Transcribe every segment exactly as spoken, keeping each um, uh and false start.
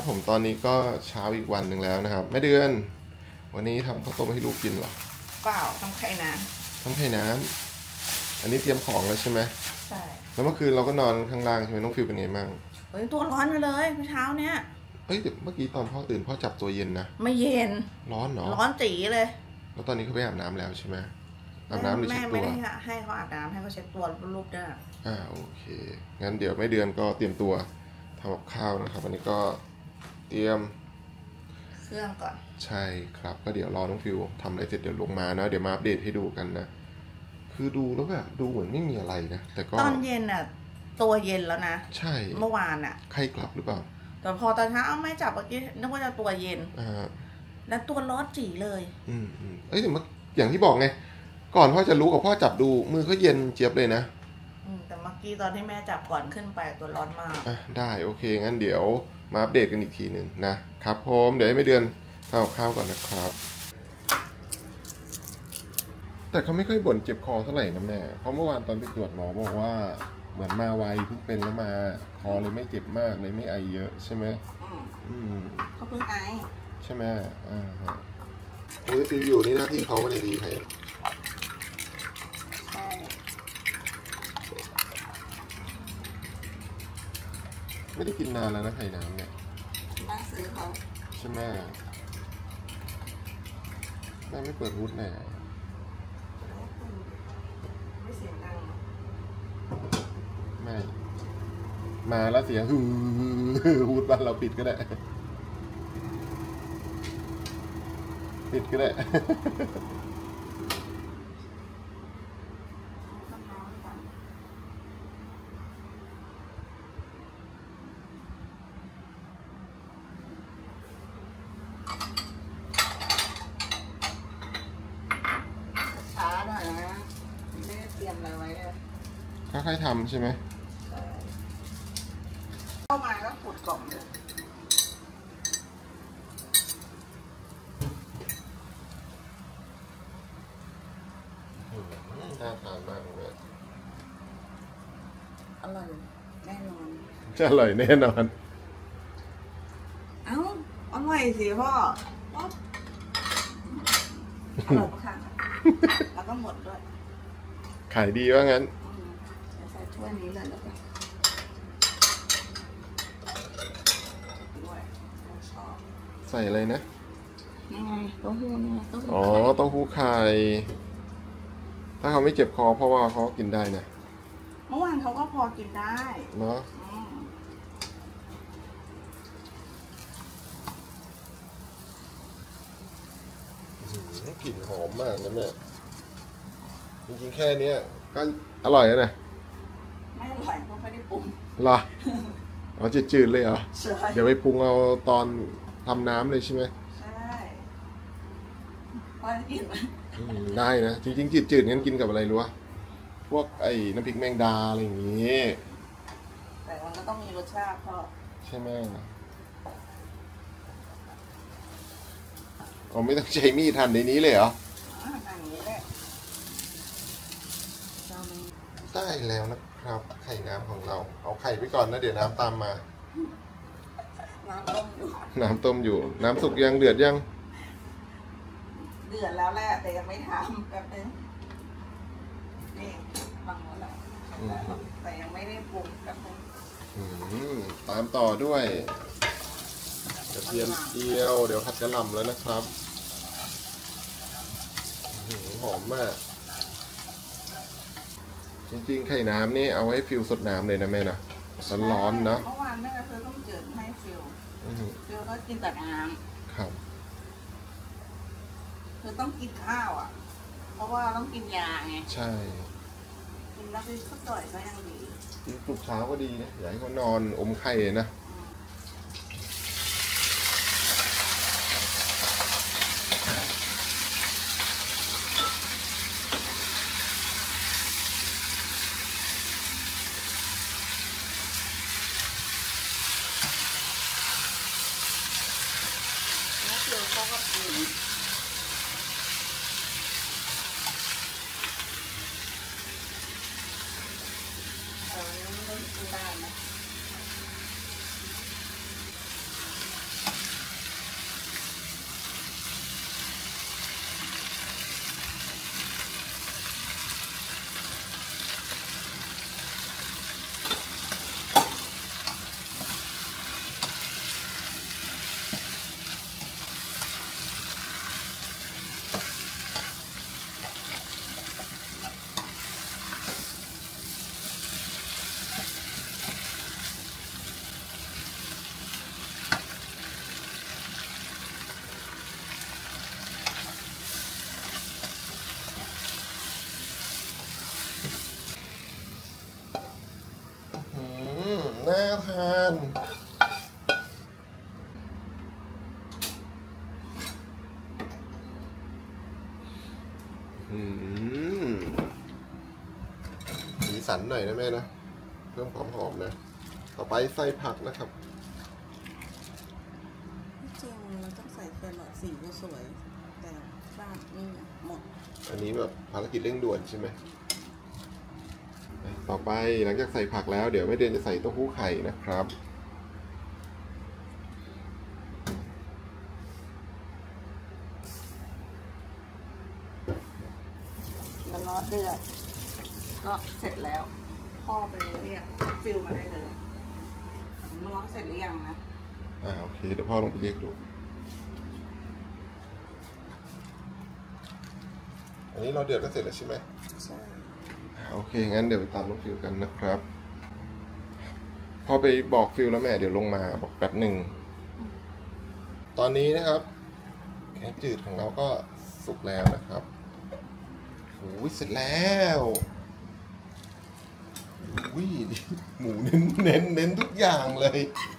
ผมตอนนี้ก็เช้าอีกวันหนึ่งแล้วนะครับแม่เดือนวันนี้ทำข้าวต้มให้ลูกกินเหรอเปล่าทำไข่น้ำทำไข่น้ำอันนี้เตรียมของแล้วใช่ไหมใช่แล้วเมื่อคืนเราก็นอนข้างล่างใช่ไหมน้องฟิวเป็นไงบ้างเฮ้ยตัวร้อนมาเลยเมื่อเช้าเนี้ยเฮ้ยเมื่อกี้ตอนพ่อตื่นพ่อจับตัวเย็นนะไม่เย็นร้อนเนาะร้อนจีเลยแล้วตอนนี้เขาไปอาบน้ำแล้วใช่ไหมอาบน้ำหรือเช็ดตัวแม่ไม่ได้ให้เขาอาบน้ำให้เขาเช็ดตัวลูกด้วยอ่าโอเคงั้นเดี๋ยวแม่เดือนก็เตรียมตัวทำกับข้าวนะครับวันนี้ก็เตรียมเครื่องก่อนใช่ครับก็เดี๋ยวรอน้องฟิวทำอะไรเสร็จเดี๋ยวลงมานะเดี๋ยวมาอัปเดตให้ดูกันนะคือดูแล้วแบบดูเหมือนไม่มีอะไรนะแต่ก็ตอนเย็นอ่ะตัวเย็นแล้วนะใช่เมื่อวานอ่ะใครกลับหรือเปล่าแต่พอตอนเช้าไม่จับเมื่อกี้นึกว่าจะตัวเย็นอ่าแล้วตัวร้อนจีเลยอืมอืมเอ้ยแต่เมื่ออย่างที่บอกไงก่อนพ่อจะรู้กับพ่อจับดูมือเขาเย็นเจี๊ยบเลยนะอืมแต่เมื่อกี้ตอนที่แม่จับก่อนขึ้นไปตัวร้อนมากอ่ะได้โอเคงั้นเดี๋ยวมาอัปเดตกันอีกทีหนึ่งนะครับผมเดี๋ยวให้แม่เดือนทำกับข้าวก่อนนะครับแต่เขาไม่ค่อยบ่นเจ็บคอเท่าไหร่นะแม่เพราะเมื่อวานตอนไปตรวจหมอบอกว่าเหมือนมาไวเพิ่งเป็นแล้วมาคอเลยไม่เจ็บมากเลยไม่ไอเยอะใช่ไหมอืมเขาเพิ่งไอใช่ไหมอ่าฮะมือฟิวอยู่นี่หน้าที่เขาไม่ได้ดีใครใช่ไม่ได้กินนานแล้วนะไข่น้ำเนี่ยบ้านซื้อเขาใช่ไหมแม่ไม่เปิดฮูดแน่ไม่เสียงดังไม่มาแล้วเสียงฮูฮูดบ้านเราปิดก็ได้ปิดก็ได้ช้าหน่อยนะไม่ได้เตรียมอะไรไว้เลยค่อยๆทำใช่ไหมเข้ามาก็ขุดกล่องเลยน่าทานมากเลยอร่อยแน่นอนจะอร่อยแน่นอนเอ้าอร่อยสิพ่ออร่อยปะคะแล้วก็หมดด้วยขายดีว่างั้นใส่ถ้วยนี้เลยแล้วกันใส่อะไรนะนี่ไงเต้าหู้นี่เต้าหู้อ๋อเต้าหู้ไข่ถ้าเขาไม่เจ็บคอเพราะว่าเขากินได้นะเมื่อวานเขาก็พอกินได้เนาะกลิ่นหอมมากนะแม่จริงๆแค่นี้ก็อร่อยแล้วนะไม่อร่อยเพราะไม่ได้ปรุงหรออ๋อจืดๆเลยเหรอเดี๋ยวไปปรุงเอาตอนทำน้ำเลยใช่ไหมใช่พอกินได้นะจริงๆจืดๆงั้นกินกับอะไรรู้ป่ะพวกไอ้น้ำพริกแมงดาอะไรอย่างงี้แต่มันก็ต้องมีรสชาติพอใช่ไหมอ๋อไม่ต้องใช้มีดหั่นในนี้เลยเหรอหั่นนี้แหละได้แล้วนะครับไข่น้ำของเราเอาไข่ไปก่อนนะเดี๋ยวน้ำตามมาน้ำต้มอยู่น้ำต้มอยู่น้ำสุกยังเดือดยังเดือดแล้วแหละแต่ยังไม่ทำแป๊บนึงนี่ฟังหมดแล้วแต่ยังไม่ได้ปรุงแป๊บนึงตามต่อด้วยกระเทียมเจียวเดี๋ยวผัดกระหล่ำแล้วนะครับหอมมากจริงๆไข่น้ำนี่เอาให้ฟิวสดน้ำเลยนะแม่นะร้อนๆนะเมื่อวานแม่ก็ซื้อต้มจืดให้ฟิวฟิวก็กินแต่น้ำครับคือต้องกินข้าวอ่ะเพราะว่าต้องกินยาไงใช่กินแล้วไปสักหน่อยก็ยังดีกินปลุกเช้าก็ดีนะอย่าให้เขานอนอมไข่นะเขาก็กินแต่วันนี้ไม่ได้กินได้นะานอืมสีสันหน่อยนะแม่นะเพิ่มความหอมนะต่อไปใส่ผักนะครับจริงเราต้องใส่แครอทสีก็สวยแต่บ้านนี่หมดอันนี้แบบภารกิจเร่งด่วนใช่ไหมต่อไปหลังจากใส่ผักแล้วเดี๋ยวแม่เดือนจะใส่เต้าหู้ไข่นะครับแล้วรอเดือดก็เสร็จแล้วพ่อไปเรียกฟิลมาได้เลยมันร้อนเสร็จหรือยังนะอ่าโอเคเดี๋ยวพ่อลงไปเรียกดูอันนี้เราเดือดก็เสร็จแล้วใช่ไหมใช่โอเคงั้นเดี๋ยวไปตามน้องฟิลกันนะครับพอไปบอกฟิลแล้วแม่เดี๋ยวลงมาบอกแป๊บหนึ่งตอนนี้นะครับแกงจืดของเราก็สุกแล้วนะครับโอ้ยเสร็จแล้ววิหมูเน้นเน้นเน้นทุกอย่างเลย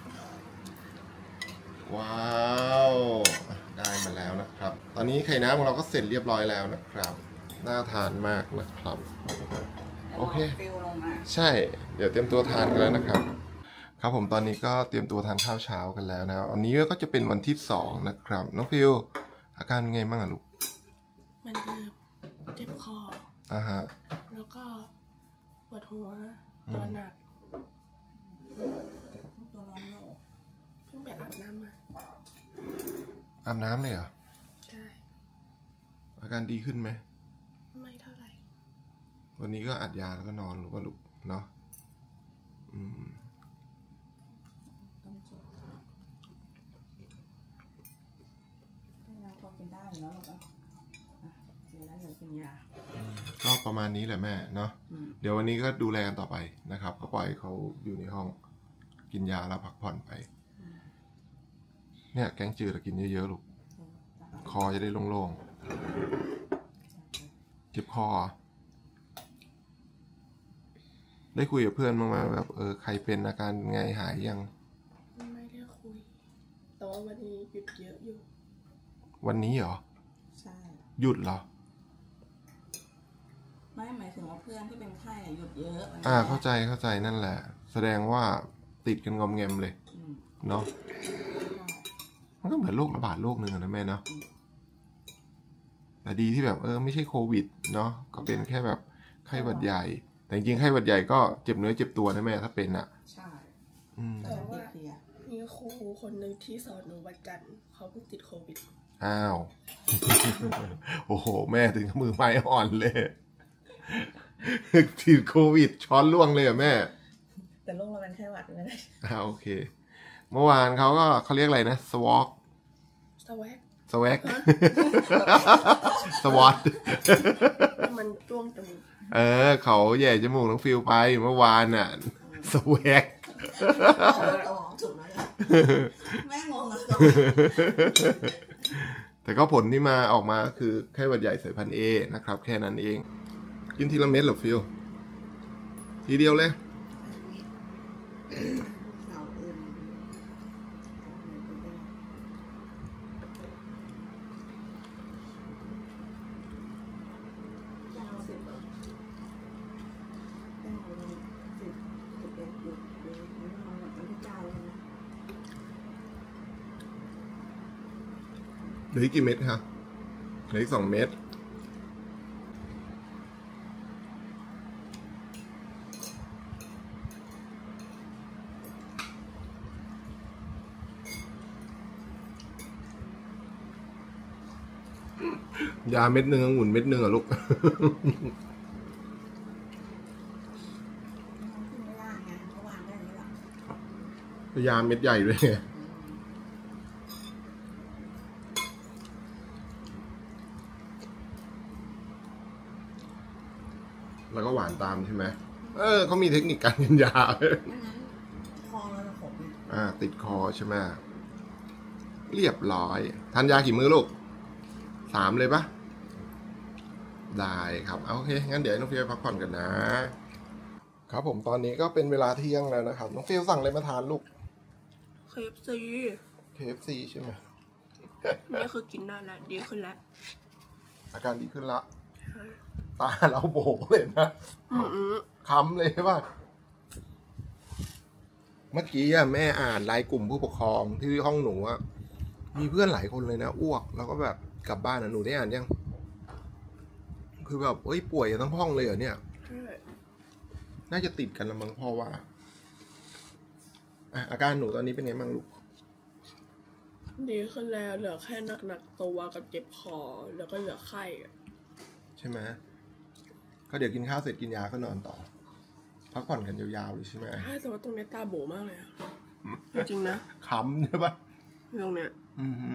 ว้าวได้มาแล้วนะครับตอนนี้ไข่น้ำของเราก็เสร็จเรียบร้อยแล้วนะครับน่าทานมากนะครับโอเคใช่เดี๋ยวเตรียมตัวทานกันแล้วนะครับครับผมตอนนี้ก็เตรียมตัวทานข้าวเช้ากันแล้วนะวันนี้ก็จะเป็นวันที่สองนะครับน้องฟิลอาการไงบ้างอะลูกมันคือเจ็บคออ่าฮะแล้วก็ปวดหัวตัวหนักตัวร้อนโลเพิ่งไปอาบน้ำมาอาบน้ำเลยเหรอใช่อาการดีขึ้นไหมไม่เท่าไหร่วันนี้ก็อัดยาแล้วก็นอนหรือว่าลูกเนาะอืมก็ประมาณนี้แหละแม่เนาะเดี๋ยววันนี้ก็ดูแลกันต่อไปนะครับก็ปล่อยเขาอยู่ในห้องกินยาแล้วพักผ่อนไปเนี่ยแกงจืดกินเยอะๆลูกคอจะได้โล่งๆเจ็บคอได้คุยกับเพื่อนบ้างไหมแบบเออใครเป็นอาการไงหายยังไม่ได้คุยแต่ว่าวันนี้หยุดเยอะอยู่วันนี้เหรอใช่หยุดเหรอไม่หมายถึงว่าเพื่อนที่เป็นไข้หยุดเยอะอ่าเข้าใจเข้าใจนั่นแหละแสดงว่าติดกันงอมแงมเลยเนาะมันก็เหมือนโรคระบาดโรคหนึ่งนะแม่เนาะแต่ดีที่แบบเออไม่ใช่โควิดเนาะก็เป็นแค่แบบไข้หวัดใหญ่แต่จริงๆไข้หวัดใหญ่ก็เจ็บเนื้อเจ็บตัวนะแม่ถ้าเป็นอ่ะใช่แต่ว่ามีครูคนหนึ่งที่สอนหนูวันจันทร์เขาเพิ่งติดโควิดอ้าวโอ้โหแม่ถึงมือไม้อ่อนเลยติดโควิดช้อนล่วงเลยอ่ะแม่แต่โรคเราเป็นไข้หวัดไม่ได้อ่าโอเคเมื่อวานเขาก็เขาเรียกอะไรนะสวอกสวกสวกสวอตมันจ้วงจมูกเออเขาแย่จมูกน้องฟิลไปเมื่อวานน่ะสวกแม่งงอ่ะแต่ก็ผลที่มาออกมาคือไข้หวัดใหญ่สายพันธุ์ เอ นะครับแค่นั้นเองกินทีละเม็ดหรอฟิลทีเดียวเลยเหลือกี่เม็ดครับเหลืออีกสองเม็ดยาเม็ดหนึ่งองุ่นเม็ดหนึ่งอ่ะลูกยาเม็ดใหญ่ด้วยแล้วก็หวานตามใช่ไหมเออเขามีเทคนิคการกินยาคอเราขมอ่าติดคอใช่ไหมเรียบร้อยทานยากี่มื้อลูกสามเลยปะได้ครับโอเคงั้นเดี๋ยวน้องเฟียพักผ่อนกันนะครับผมตอนนี้ก็เป็นเวลาเที่ยงแล้วนะครับน้องฟิลสั่งอะไรมาทานลูกเค เอฟ ซีเค เอฟ ซี ใช่ไหมนี่คือกินได้แล้วดีขึ้นแล้วอาการดีขึ้นละตาเราโบเลยนะอืมอืมค้ำเลยว่าเมื่อกี้อะแม่อ่านไลน์กลุ่มผู้ปกครองที่ห้องหนูอะมีเพื่อนหลายคนเลยนะอ้วกแล้วก็แบบกลับบ้านอะหนูได้อ่านยังคือแบบเอ้ยป่วยกันทั้งห้องเลยเหรอเนี่ยใช่น่าจะติดกันละมั้งพ่อว่าอ่ะอาการหนูตอนนี้เป็นไงบ้างลูกดีขึ้นแล้วเหลือแค่หนักๆตัวกับเจ็บคอแล้วก็เหลือไข้อะใช่ไหมก็เดี๋ยวกินข้าวเสร็จกินยาก็นอนต่อพักผ่อนกันยาวๆเลยใช่ไหมใช่แต่ว่าตรงนี้ตาโบมากเลยอะจริงๆนะค้ำใช่ปะตรงเนี้ยอือฮึ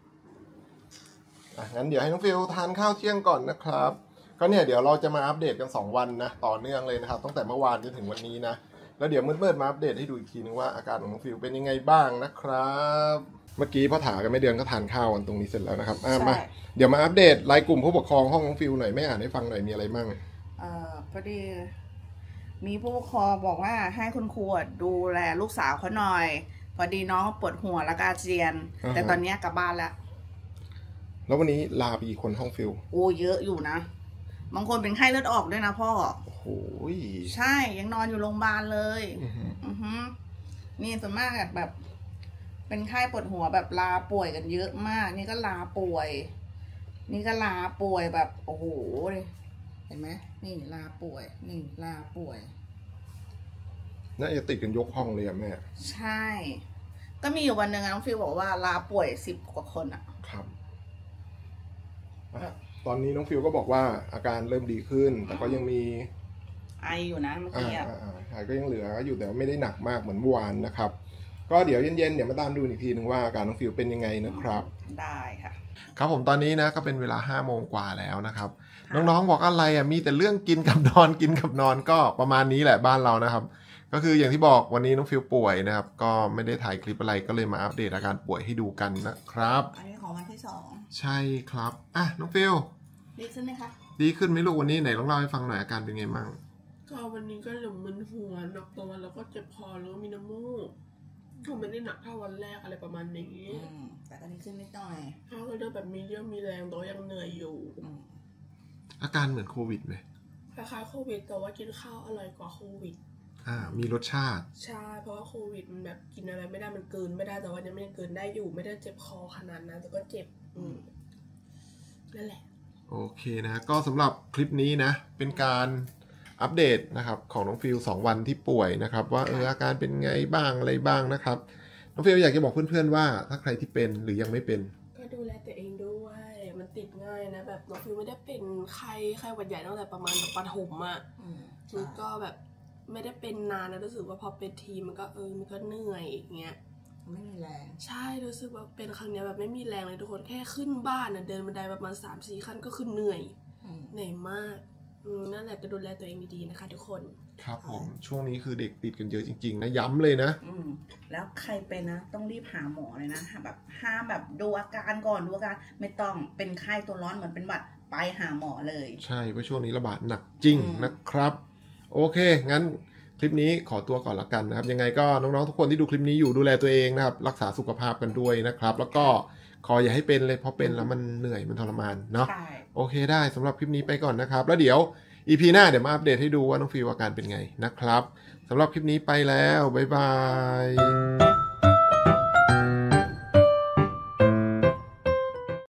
อ่ะงั้นเดี๋ยวให้น้องฟิลทานข้าวเที่ยงก่อนนะครับ ก็เนี่ยเดี๋ยวเราจะมาอัปเดตกันสองวันนะต่อเนื่องเลยนะครับตั้งแต่เมื่อวานจนถึงวันนี้นะแล้วเดี๋ยวมืดๆมาอัปเดตให้ดูอีกทีนึงว่าอาการของน้องฟิลเป็นยังไงบ้างนะครับเมื่อกี้พ่อถากับแม่เดือนก็ทานข้าวกันตรงนี้เสร็จแล้วนะครับอ่ะมาเดี๋ยวมาอัปเดตไลน์กลุ่มผู้ปกครองห้องน้องฟิลหน่อยแม่อ่านให้ฟังหน่อยมีอะไรบ้างเอ่อพอดีมีผู้ปกครองบอกว่าให้คุณครูดูแลลูกสาวเขาหน่อย พอดีน้องปวดหัวแล้วก็อาเจียนอ่าฮะแต่ตอนนี้กลับบ้านแล้วแล้ววันนี้ลาไปกี่คนห้องฟิลโอ้เยอะอยู่นะ บางคนเป็นไข้เลือดออกด้วยนะพ่อโอ้โหใช่ยังนอนอยู่โรงพยาบาลเลยอือฮึอือฮึนี่ส่วนมากแบบ เป็นไข้ปวดหัวแบบลาป่วยกันเยอะมาก นี่ก็ลาป่วย นี่ก็ลาป่วยแบบโอ้โหเลยเห็นไหมนี่ลาป่วย นี่ลาป่วยน่าจะติดกันยกห้องเลยอะแม่ใช่ ก็มีอยู่วันหนึ่งน้องฟิลบอกว่าลาป่วยสิบกว่าคนอะครับอ่ะตอนนี้น้องฟิลก็บอกว่าอาการเริ่มดีขึ้น แต่ก็ยังมีไออยู่นะเมื่ออ่ากี้อะอ่าอ่าหายก็ยังเหลืออยู่แต่ว่าไม่ได้หนักมากเหมือนเมื่อวานนะครับ ก็เดี๋ยวเย็นๆเดี๋ยวมาตามดูอีกทีนึงว่าอาการน้องฟิลเป็นยังไงนะครับได้ค่ะครับผมตอนนี้นะก็เป็นเวลาห้าโมงกว่าแล้วนะครับ น้องๆบอกอะไรอ่ะมีแต่เรื่องกินกับนอนกินกับนอนก็ประมาณนี้แหละบ้านเรานะครับ ก็คืออย่างที่บอกวันนี้น้องฟิลป่วยนะครับ ก็ไม่ได้ถ่ายคลิปอะไรก็เลยมาอัปเดตอาการป่วยให้ดูกันนะครับอันนี้ของวันที่สองใช่ครับอ่ะน้องฟิลดีขึ้นไหมคะดีขึ้นไหมลูกวันนี้ไหนลองเล่าให้ฟังหน่อยอาการเป็นไงบ้างก็วันนี้ก็เหลือมึนหัวหนักตัวแล้วก็เจ็บคอแล้วก็มีน้ำมูกก็ไม่ได้หนักเท่าวันแรกอะไรประมาณนี้อืมแต่ก็ดีขึ้นนิดหน่อยถ้าก็เดินแบบมีเรี่ยวมีแรงแต่ว่ายังเหนื่อยอยู่อืมอาการเหมือนโควิดไหมคล้ายๆโควิดแต่ว่ากินข้าวอร่อยกว่าโควิดอ่ามีรสชาติใช่เพราะว่าโควิดมันแบบกินอะไรไม่ได้มันกลืนไม่ได้แต่ว่ายังไม่ได้กลืนได้อยู่ไม่ได้เจ็บคอขนาดนั้นแต่ก็เจ็บอืมนั่นแหละโอเคนะก็สำหรับคลิปนี้นะเป็นการอัปเดตนะครับของน้องฟิลสองวันที่ป่วยนะครับว่าเอออาการเป็นไงบ้างอะไรบ้างนะครับน้องฟิลอยากจะบอกเพื่อนๆว่าถ้าใครที่เป็นหรือยังไม่เป็นก็ดูแลตัวเองด้วย มันติดง่ายนะแบบน้องฟิวไม่ได้เป็นไข้ไข้หวัดใหญ่ตั้งแต่ประมาณแบบปฐมอ่ะอืมมันก็แบบไม่ได้เป็นนานนะรู้สึกว่าพอเป็นทีมันก็เออมันก็เหนื่อยอย่างเงี้ยไม่มีแรงใช่รู้สึกว่าเป็นครั้งเนี้ยแบบไม่มีแรงเลยทุกคนแค่ขึ้นบ้านนะเดินบันไดประมาณสามสี่ขั้นก็คือเหนื่อยอืมเหนื่อยมากอืมนั่นแหละก็ดูแลตัวเองดีๆนะคะทุกคนครับผมช่วงนี้คือเด็กติดกันเยอะจริงๆนะย้ำเลยนะอืมแล้วใครเป็นนะ ต้องรีบหาหมอเลยนะแบบห้ามแบบดูอาการก่อนดูอาการไม่ต้องเป็นไข้ตัวร้อนเหมือนเป็นหวัดไปหาหมอเลยใช่เพราะช่วงนี้ระบาดหนักจริงอืมนะครับ โอเค งั้นคลิปนี้ขอตัวก่อนละกันนะครับ ยังไงก็น้องๆทุกคนที่ดูคลิปนี้อยู่ดูแลตัวเองนะครับ รักษาสุขภาพกันด้วยนะครับ แล้วก็ขออย่าให้เป็นเลยเพราะเป็นแล้วมันเหนื่อยมันทรมานเนาะใช่โอเคได้สำหรับคลิปนี้ไปก่อนนะครับ แล้วเดี๋ยว อี พี หน้าเดี๋ยวมาอัปเดตให้ดูว่าน้องฟิวอาการเป็นไงนะครับสำหรับคลิปนี้ไปแล้วบ๊ายบาย